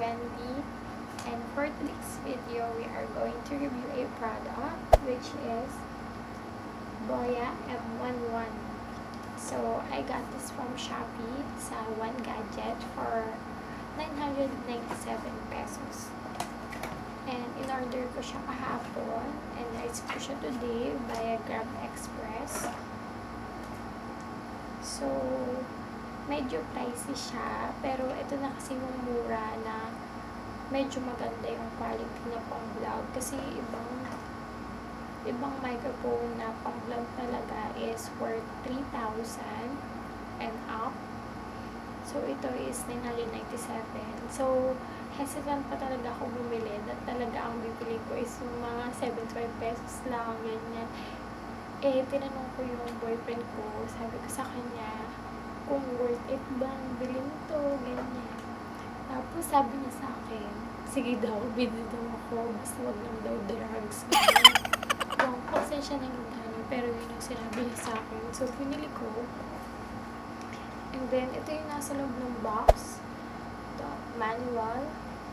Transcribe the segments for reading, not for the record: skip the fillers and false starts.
Wendy, and for today's video we are going to review a product which is Boya M11. So I got this from Shopee sa One Gadget for 997 pesos. And in-order ko siya kahapon and na-receive ko siya today via Grab Express. So, medyo pricey siya, pero ito na kasi yung mura na medyo maganda yung quality niya pang vlog. Kasi ibang microphone na pang vlog talaga is worth 3,000 and up. So, ito is 997. So, hesitant pa talaga ako bumili. At talaga ang bibili ko is yung mga 75 pesos lang, ganyan. Eh, tinanong ko yung boyfriend ko, sabi ko sa kanya, kung worth it bang bilhin to, ganyan. Tapos sabi niya sa akin, sige daw, bili daw ako, basta wag lang daw drugs. Yung pasensya na yung pero yun yung sinabi niya sa akin. So, pinili ko. And then, ito yung nasa loob ng box. Ito, manual.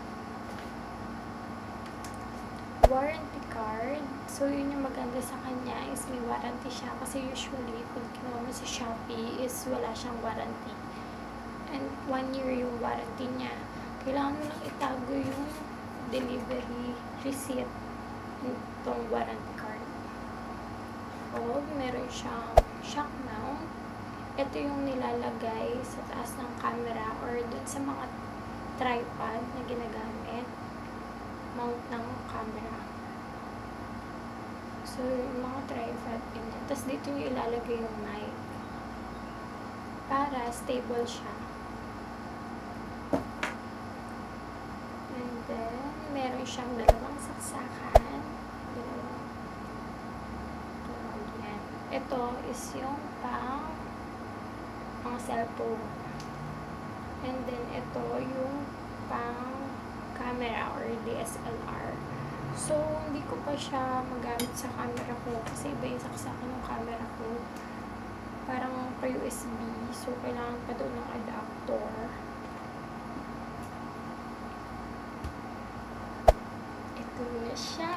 Warranty card. So, yun yung maganda sa kanya is may warranty siya. Kasi usually, pag kinuha mo sa Shopee is wala siyang warranty. And 1 year yung warranty niya. Kailangan mo lang itago yung delivery receipt nitong warranty card. O, meron siyang shock mount. Ito yung nilalagay sa taas ng camera or dun sa mga tripod na ginagamit. Mount ng camera. So, yung mga tripod, ganyan. Tapos, dito yung ilalagay yung mic. Para stable siya. And then, meron siyang dalawang saksakan. Yan. Ito is yung pang mga cellphone. And then, ito yung pang camera or DSLR. So, hindi ko pa siya magamit sa camera ko kasi iba yung saksakan ng camera ko. Parang pa USB. So, kailangan pa doon ng adapter. Ito na siya.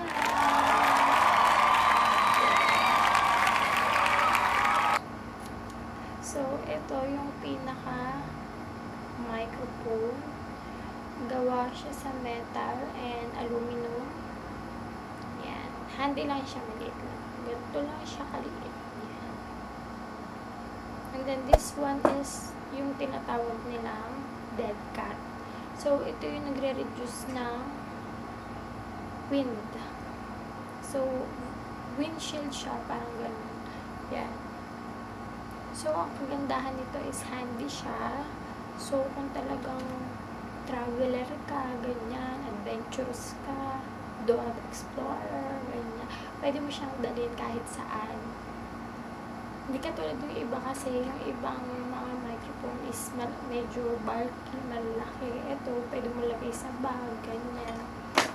So, ito yung pinaka microphone. Gawa siya sa metal and aluminum. Yan. Handy lang siya, maliit lang. Ganito lang siya kaliit. Yan. And then this one is yung tinatawag nilang dead cat. So, ito yung nagre-reduce ng wind. So, windshield siya, parang ganun. Yan. So, ang kagandahan nito is handy siya. So, kung talagang traveler ka, ganyan, adventurous ka, dog explorer, ganyan, pwede mo siyang dalhin kahit saan. Hindi katulad yung iba kasi, yung ibang mga microphone is medyo bulky, malaki. Ito, pwede mo lagay sa bag, ganyan.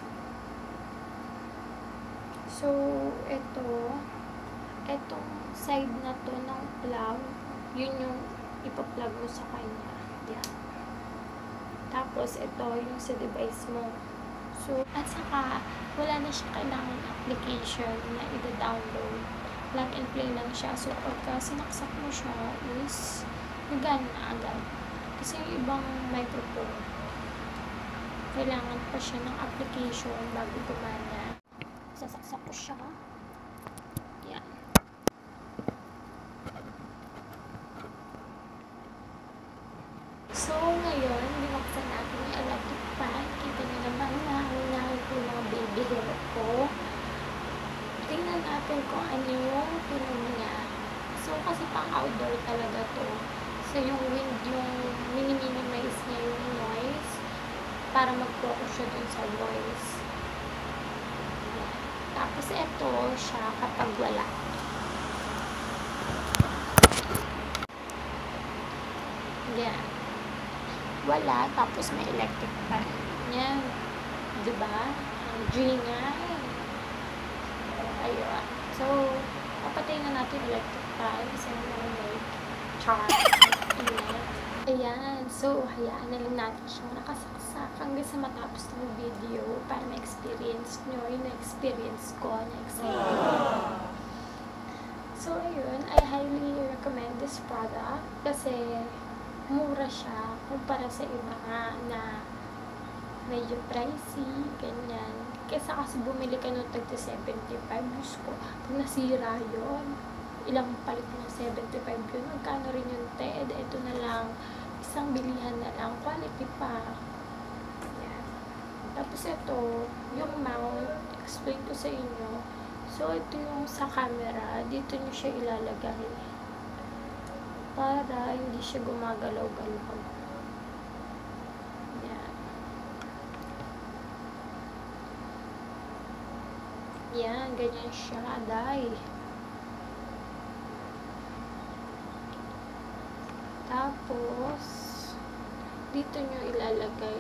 So, etong side na to ng plug, yun yung ipa-plug mo sa kanya. Yan. Tapos, ito yung sa device mo. So, at saka, wala na siya kailangan application na i-download. Plug and play lang siya. So, pagka sinaksak mo siya is nagana na agad. Kasi yung ibang microphone, kailangan pa siya ng application bago gumana. Sasaksak ko siya. Yan. So, ngayon, binuksan natin yung electric fan. Kita niyo naman na hinahin ko yung mga baby hair ko. Tingnan natin kung ano yung tunog niya. So, kasi pang outdoor talaga to. So, yung wind, yung minimize niya yung noise para mag-focus siya dun sa voice. Tapos, ito siya kapag wala. Yan. Wala, tapos may electric fan. Yan. Diba? Ang G-ngay. Ayun. So, papatay na natin electric fan. Kasi naman may charge. Ayan. So, hayaan na lang natin siyang nakasaksak hanggang sa matapos ng video para ma-experience nyo yung na-experience ko na excited. So, ayun, I highly recommend this product kasi mura siya kumpara sa iba nga na medyo pricey, ganyan. Kesa kasi bumili ka nung tagti 75, Diyos ko, pag nasira yun, ilang palit ng 75 yun, magkano rin yung TED, ito na lang, isang bilihan na lang, quality pa. Yan. Tapos ito, yung mount, explain ko sa inyo. So, ito yung sa camera, dito nyo siya ilalagay para hindi siya gumagalaw-galaw. Yan. Yan, ganyan siya, day. Tapos, dito nyo ilalagay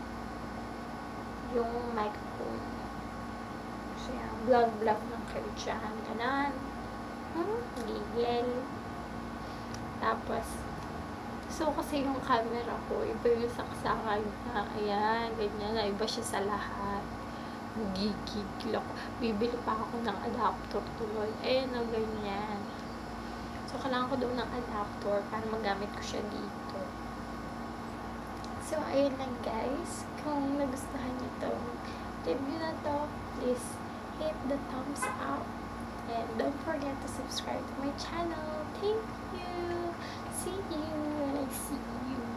yung microphone. So, yan, vlog ng kayo dyan. Ganon. Gigil. Tapos, so kasi yung camera ko, iba yung saksakan na, ayan, ganyan, na iba siya sa lahat. Gigigil ako. Bibili pa ako ng adapter tuloy. Ayan, o, ganyan. So, kailangan ko daw ng adapter para magamit ko siya dito. So, ayun lang guys. Kung nagustuhan nyo itong review na to, please hit the thumbs up. And don't forget to subscribe to my channel. Thank you. See you when I see you.